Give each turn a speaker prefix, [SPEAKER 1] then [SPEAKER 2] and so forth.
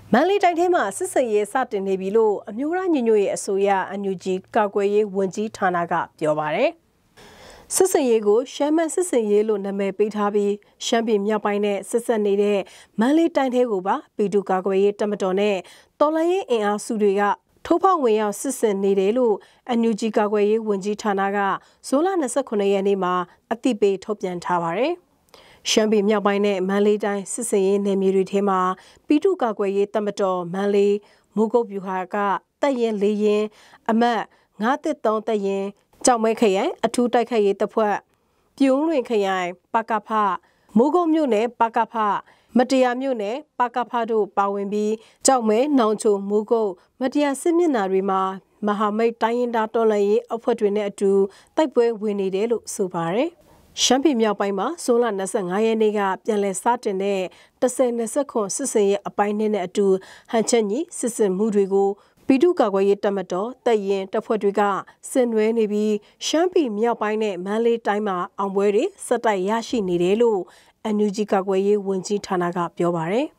[SPEAKER 1] မန္တလေးတိုင်းထဲမှာစစ်စင်ရေးစတင်နေပြီလို့အမျိုးသားညီညွတ်ရေးအစိုးရ NUG ကာကွယ်ရေးဝန်ကြီးဌာနကပြောပါတယ်။စစ်စင်ရေးကိုရှမ်းမန်းစစ်စင်ရေးလို့နာမည်ပေးထားပြီးရှမ်းပြည်မြောက်ပိုင်းနဲ့ဆက်ဆက်နေတဲ့မန္တလေးတိုင်းထဲကိုပါပြည်သူ့ကာကွယ်ရေးတပ်မတော်နဲ့တော်လှန်ရေးအင်အားစုတွေကထိုးဖောက်ဝင်ရောက်စစ်ဆင်နေတယ်လို့ NUG ကာကွယ်ရေးဝန်ကြီးဌာနကဇွန်လ29ရက်နေ့မှာအသိပေးထုတ်ပြန်ထားပါတယ်။ရှမ်းပြည်မြောက်ပိုင်းနဲ့မန္တလေးတိုင်းစစ်စင်ရေးနယ်မြေတွေထဲမှာပြည်သူ့ကာကွယ်ရေးတပ်မတော်မန္တလေးမိုးကုတ်ဗျူဟာကတပ်ရင်၄ရင်အမှတ်913တပ်ရင်ကြောက်မဲခရိုင်အထူးတိုက်ခိုက်ရေးတပ်ဖွဲ့ပြုံးလွင်ခရိုင်ပကဖမိုးကုတ်မြို့နယ်ပကဖမတရားမြို့နယ်ပကဖတို့ပါဝင်ပြီးကြောက်မဲနောင်ချိုမိုးကုတ်မတရားစစ်မျက်နှာတွေမှာမဟာမိတ်တိုင်းရင်သားတော်လှန်ရေးအဖွဲ့တွေနဲ့အတူတိုက်ပွဲဝင်နေတယ်လို့ဆိုပါတယ်ရှမ်းပြည်မြောက်ပိုင်းမှာဇွန်လ25ရက်နေ့ကပြန်လည်စတင်တဲ့10-29စစ်စင်ရေးအပိုင်းနဲ့အတူဟန်ချက်ညီစစ်စင်မှုတွေကိုပြည်သူ့ကာကွယ်ရေးတပ်မတော်တပ်ရင်တပ်ဖွဲ့တွေကဆင်နွှဲနေပြီးရှမ်းပြည်မြောက်ပိုင်းနဲ့မန္တလေးတိုင်းမှာအောင်ပွဲတွေစက်တိုက်ရရှိနေတယ်လို့NUG ကာကွယ်ရေးဝန်ကြီးဌာနကပြောပါတယ်